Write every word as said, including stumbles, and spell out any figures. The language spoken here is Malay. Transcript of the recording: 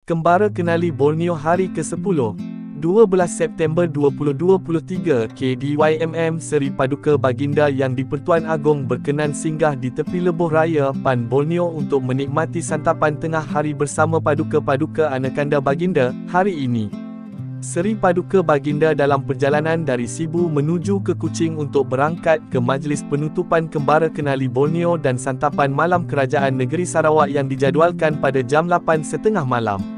Kembara Kenali Borneo Hari kesepuluh, dua belas September dua ribu dua puluh tiga, K D Y M M Seri Paduka Baginda Yang di-Pertuan Agong berkenan singgah di tepi lebuh raya Pan Borneo untuk menikmati santapan tengah hari bersama Paduka-Paduka Anakanda Baginda. Hari ini, Seri Paduka Baginda dalam perjalanan dari Sibu menuju ke Kuching untuk berangkat ke majlis penutupan Kembara Kenali Borneo dan santapan malam Kerajaan Negeri Sarawak yang dijadualkan pada jam lapan tiga puluh malam.